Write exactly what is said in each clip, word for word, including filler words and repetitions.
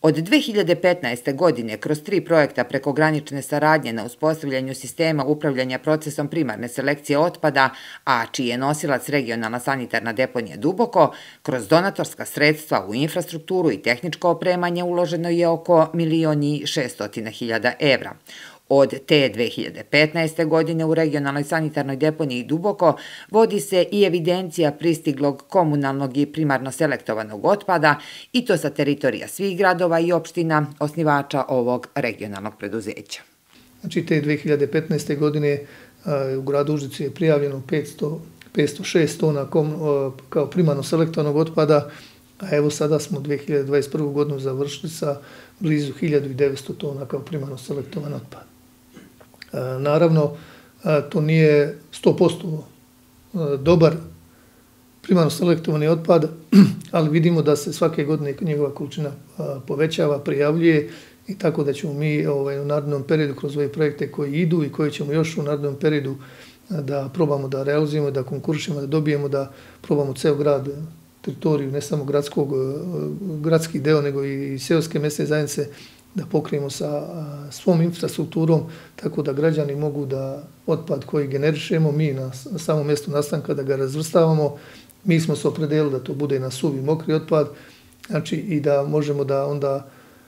Od dve hiljade petnaeste. godine kroz tri projekta prekogranične saradnje na uspostavljanju sistema upravljanja procesom primarne selekcije otpada, a čiji je nosilac regionalna sanitarna deponija Duboko, kroz donatorska sredstva u infrastrukturu i tehničko opremanje uloženo je oko milion i šeststotina hiljada evra. Od te dve hiljade petnaeste. godine u regionalnoj sanitarnoj deponiji Duboko vodi se i evidencija pristiglog komunalnog i primarno selektovanog otpada, i to sa teritorija svih gradova i opština osnivača ovog regionalnog preduzeća. Znači, te dve hiljade petnaeste. godine u gradu Užicu je prijavljeno petsto šest tona kao primarno selektovanog otpada, a evo sada smo dve hiljade dvadeset prvu. godinu završili sa blizu hiljadu devetsto tona kao primarno selektovan otpad. Naravno, to nije sto posto dobar primarno selektovani otpad, ali vidimo da se svake godine njegova količina povećava, prijavljuje, i tako da ćemo mi u narednom periodu kroz ove projekte koji idu i koje ćemo još u narednom periodu da probamo da realizujemo, da konkurišemo, da dobijemo, da probamo ceo grad, teritoriju, ne samo gradskog, gradski deo, nego i seoske mesne zajednice, da pokrijemo sa svom infrastrukturom, tako da građani mogu da otpad koji generišemo, mi na samom mjestu nastanka da ga razvrstavamo. Mi smo se opredelili da to bude na suvi mokri otpad, znači i da možemo da onda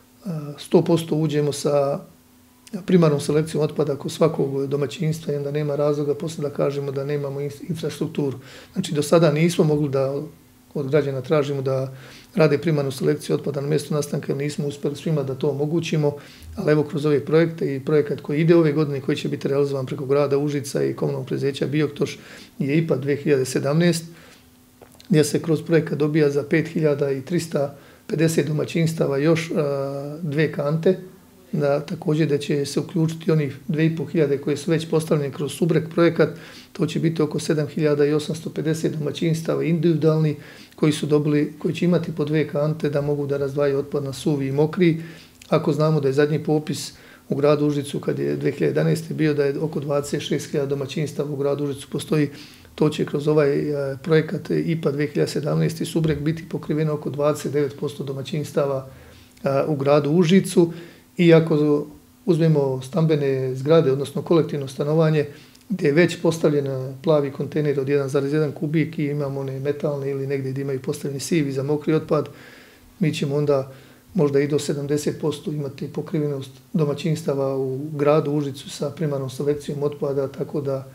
sto posto uđemo sa primarnom selekcijom otpada kod svakog domaćinstva i onda nema razloga posle da kažemo da nemamo infrastrukturu. Znači, do sada nismo mogli da od građana tražimo da rade primarnu selekciju otpada na mjestu nastanka, jer nismo uspjeli svima da to omogućimo, ali evo kroz ove projekte i projekat koji ide ove godine, koji će biti realizovan preko grada Užica i komunalnog preduzeća Bioktoš, je I P A dve hiljade sedamnaeste. gdje se kroz projekat dobija za pet hiljada trista pedeset domaćinstava još dve kante, da također da će se uključiti onih dve i po hiljade koje su već postavljene kroz Subrek projekat. To će biti oko sedam hiljada osamsto pedeset domaćinstava individualni koji su dobili, koji će imati po dve kante da mogu da razdvajaju otpad na suvi i mokri. Ako znamo da je zadnji popis u gradu Užicu kad je dve hiljade jedanaeste. bio da je oko dvadeset šest hiljada domaćinstava u gradu Užicu postoji, to će kroz ovaj projekat I P A dve hiljade sedamnaeste. i Subrek biti pokriveno oko dvadeset devet posto domaćinstava u gradu Užicu. I ako uzmemo stambene zgrade, odnosno kolektivno stanovanje, gdje je već postavljen plavi kontejner od jedan zarez jedan kubik i imamo one metalne ili negdje gdje imaju postavljeni sivi za mokri otpad, mi ćemo onda možda i do sedamdeset posto imati pokrivenost domaćinstava u gradu Užicu sa primarnom selekcijom otpada, tako da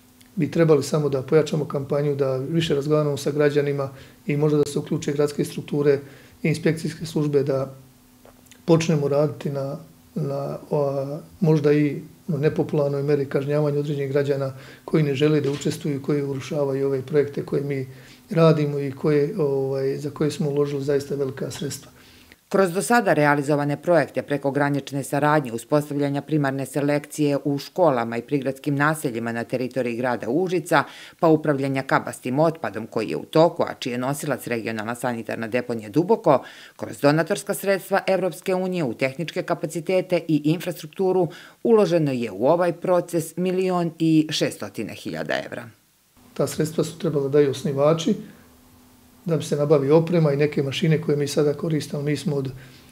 bi trebali samo da pojačamo kampanju, da više razgovaramo sa građanima i možda da se uključe gradske strukture i inspekcijske službe, da počnemo raditi na, na o, možda i nepopularnoj meri kažnjavanja određenih građana koji ne žele da učestvuju i koji urušavaju ove projekte koje mi radimo i koje, ovaj, za koje smo uložili zaista velika sredstva. Kroz do sada realizovane projekte prekogranične saradnje, uspostavljanja primarne selekcije u školama i prigradskim naseljima na teritoriji grada Užica, pa upravljanja kabastim otpadom koji je u toku, a čiji je nosilac regionalna sanitarna deponija Duboko, kroz donatorska sredstva Evropske unije u tehničke kapacitete i infrastrukturu uloženo je u ovaj proces milion i šeststotina hiljada evra. Ta sredstva su trebala da daju osnivači, da bi se nabavi oprema i neke mašine koje mi sada koristimo. Mi smo od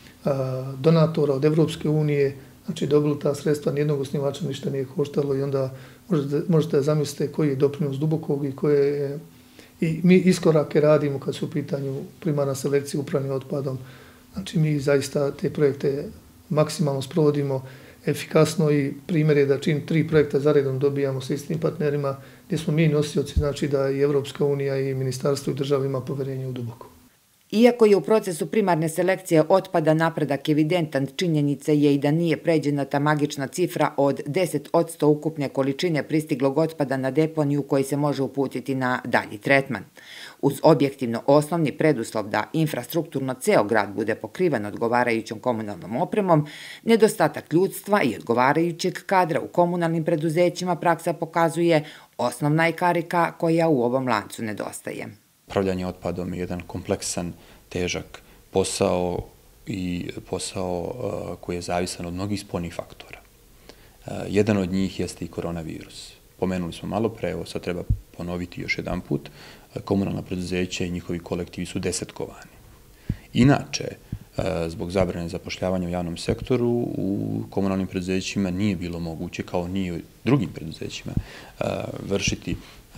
a, donatora, od Evropske unije, znači dobili ta sredstva, nijednog osnivača ništa nije koštalo i onda možete, možete da zamislite koji je doprinos Dubokog i koje je, i mi iskorake radimo kad su u pitanju primarna selekcija upravljanja otpadom. Znači mi zaista te projekte maksimalno sprovodimo efikasno i primjer je da čim tri projekta zaredom dobijamo sa istim partnerima gdje smo mi nosioci, znači da i Evropska unija i ministarstvo i država ima poverenje u Duboko. Iako je u procesu primarne selekcije otpada napredak evidentan, činjenica je i da nije pređena ta magična cifra od deset posto ukupne količine pristiglog otpada na deponiju koji se može uputiti na dalji tretman. Uz objektivno osnovni preduslov da infrastrukturno ceo grad bude pokriven odgovarajućom komunalnom opremom, nedostatak ljudstva i odgovarajućeg kadra u komunalnim preduzećima praksa pokazuje osnovna je karika koja u ovom lancu nedostaje. Upravljanje otpadom je jedan kompleksan, težak posao i posao koji je zavisan od mnogih spoljnih faktora. Jedan od njih jeste i koronavirus. Pomenuli smo malo pre, evo sad treba ponoviti još jedan put, komunalna preduzeća i njihovi kolektivi su desetkovani. Inače, zbog zabrane zapošljavanja u javnom sektoru u komunalnim preduzećima nije bilo moguće, kao ni u drugim preduzećima, vršiti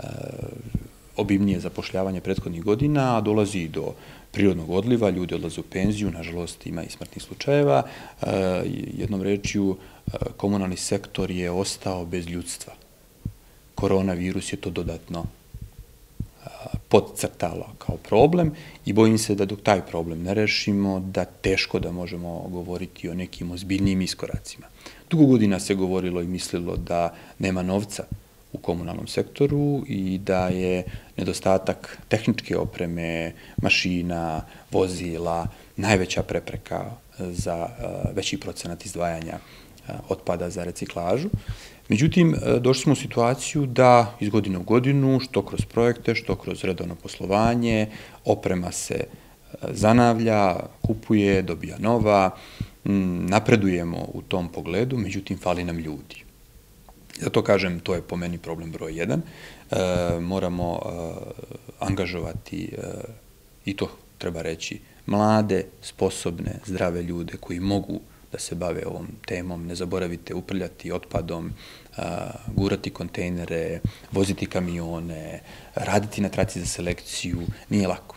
obimnije zapošljavanje prethodnih godina, a dolazi do prirodnog odliva, ljudi odlaze u penziju, nažalost ima i smrtnih slučajeva. Jednom rečju, komunalni sektor je ostao bez ljudstva. Koronavirus je to dodatno podcrtalo kao problem i bojim se da dok taj problem ne rešimo, da teško da možemo govoriti o nekim ozbiljnijim iskoracima. Dugo godina se govorilo i mislilo da nema novca u komunalnom sektoru i da je nedostatak tehničke opreme, mašina, vozila najveća prepreka za veći procenat izdvajanja otpada za reciklažu. Međutim, došli smo u situaciju da iz godine u godinu, što kroz projekte, što kroz redovno poslovanje, oprema se zanavlja, kupuje, dobija nova, napredujemo u tom pogledu, međutim, fali nam ljudi. Zato kažem, to je po meni problem broj jedan. Moramo angažovati, i to treba reći, mlade, sposobne, zdrave ljude koji mogu da se bave ovom temom. Ne zaboravite uprljati otpadom, gurati kontejnere, voziti kamione, raditi na traci za selekciju. Nije lako.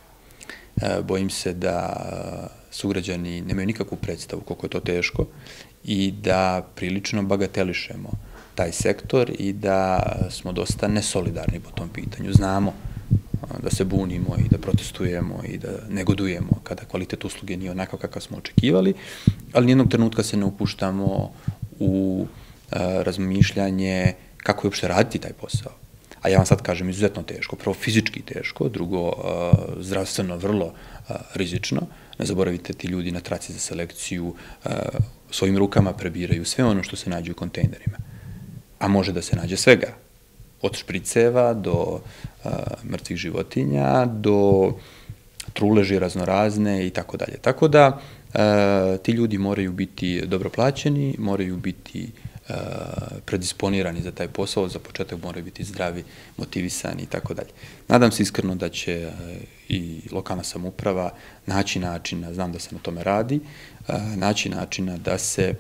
Bojim se da sugrađani nemaju nikakvu predstavu koliko je to teško i da prilično bagatelišemo taj sektor i da smo dosta nesolidarni po tom pitanju. Znamo da se bunimo i da protestujemo i da negodujemo kada kvalitet usluge nije onakav kakav smo očekivali, ali nijednog trenutka se ne upuštamo u razmišljanje kako je uopšte raditi taj posao. A ja vam sad kažem, izuzetno teško. Prvo, fizički teško, drugo, zdravstveno vrlo rizično. Ne zaboravite, ti ljudi na traci za selekciju svojim rukama prebiraju sve ono što se nađe u kontejnerima. A može da se nađe svega. Od špriceva do mrtvih životinja, do truleži raznorazne i tako dalje. Tako da ti ljudi moraju biti dobro plaćeni, moraju biti predisponirani za taj posao, za početak moraju biti zdravi, motivisani i tako dalje. Nadam se iskreno da će i lokalna samouprava naći načina, znam da se na tome radi, naći načina da se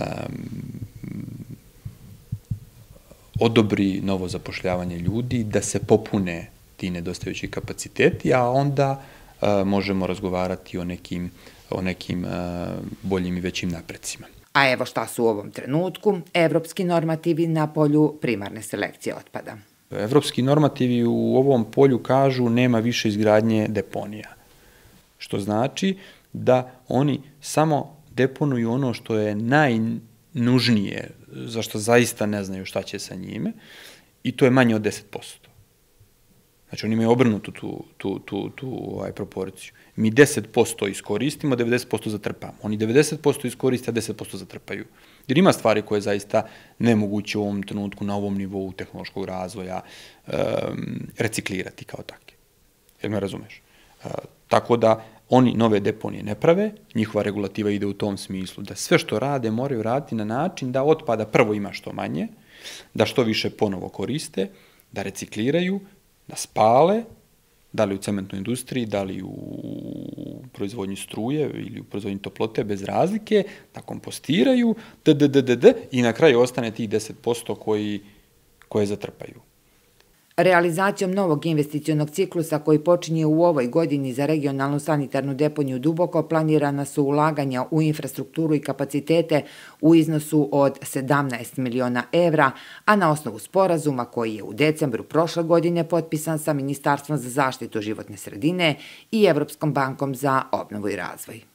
odobri novo zapošljavanje ljudi, da se popune ti nedostajući kapaciteti, a onda možemo razgovarati o nekim, o nekim boljim i većim naprecima. A evo šta su u ovom trenutku evropski normativi na polju primarne selekcije otpada. Evropski normativi u ovom polju kažu nema više izgradnje deponija, što znači da oni samo deponuju ono što je najnužnije, za što zaista ne znaju šta će sa njime, i to je manje od deset posto. Znači, oni imaju obrnutu tu, tu, tu, tu ovaj, proporciju. Mi deset posto iskoristimo, devedeset posto zatrpamo. Oni devedeset posto iskoriste, a deset posto zatrpaju. Jer ima stvari koje je zaista nemoguće u ovom trenutku, na ovom nivou tehnološkog razvoja, um, reciklirati kao takve. Jel me razumeš? Uh, tako da, oni nove deponije ne prave, njihova regulativa ide u tom smislu da sve što rade moraju raditi na način da otpada prvo ima što manje, da što više ponovo koriste, da recikliraju, da spale, da li u cementnoj industriji, da li u proizvodnji struje ili u proizvodnji toplote, bez razlike, da kompostiraju, d, d, d, d, d, i na kraju ostane tih deset posto koji, koje zatrpaju. Realizacijom novog investicionog ciklusa koji počinje u ovoj godini za regionalnu sanitarnu deponiju Duboko planirana su ulaganja u infrastrukturu i kapacitete u iznosu od sedamnaest miliona evra, a na osnovu sporazuma koji je u decembru prošle godine potpisan sa Ministarstvom za zaštitu životne sredine i Evropskom bankom za obnovu i razvoj.